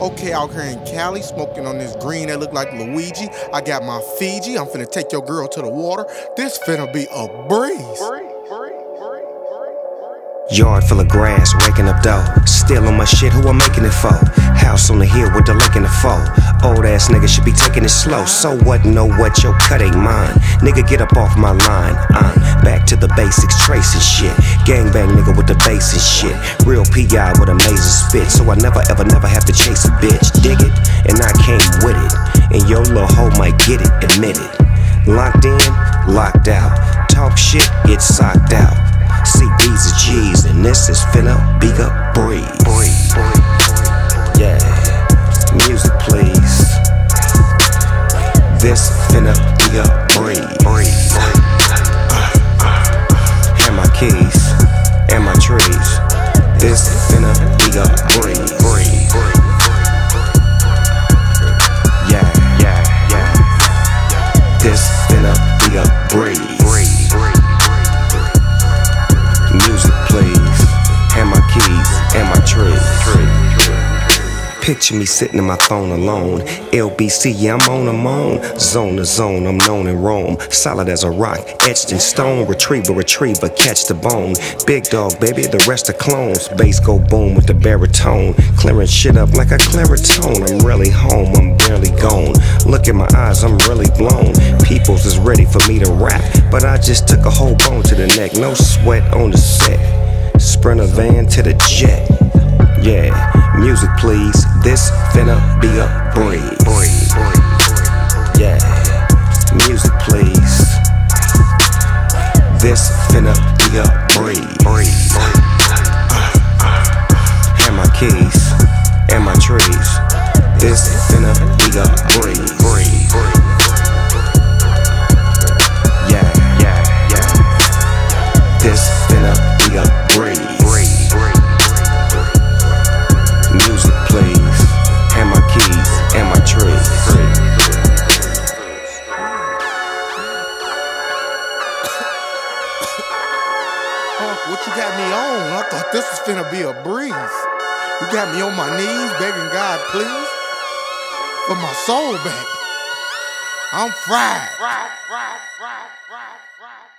Okay, out here in Cali, smoking on this green that look like Luigi. I got my Fiji. I'm finna take your girl to the water. This finna be a breeze. Yard full of grass, raking up dough. Still on my shit, who I'm making it for? House on the hill with the lake in the fall. Old ass nigga should be taking it slow. So what, know what, your cut ain't mine. Nigga, get up off my line. I'm back to the basics, tracing shit. Gangbang nigga with the bass and shit. Real P.I. with amazing spit. So I never have to chase a bitch. Dig it? And I came with it. And your little hoe might get it, admit it. Locked in, locked out. Talk shit, get socked out. See, these are G's, and this is finna be a breeze. Yeah, music please. This finna be a breeze. And my keys, and my trees. This finna be a breeze. Yeah. This finna be a breeze. Music please, and my keys, and my trees. Picture me sitting in my phone alone. LBC, yeah, I'm on a moan. Zone to zone, I'm known in Rome. Solid as a rock, etched in stone. Retriever, catch the bone. Big dog, baby, the rest are clones. Bass go boom with the baritone. Clearing shit up like a claritone. I'm really home, I'm barely gone. Look in my eyes, I'm really blown. Peoples is ready for me to rap, but I just took a whole bone to the neck. No sweat on the set. Sprinter van to the jet. Yeah, music please, this finna be a breeze. Yeah, music please, this finna be a breeze. And my keys, and my trees, this finna be a breeze. Yeah, this finna be a breeze. Music please, and my keys, and my trees. What you got me on? I thought this was finna be a breeze. You got me on my knees begging God, please, for my soul back. I'm fried.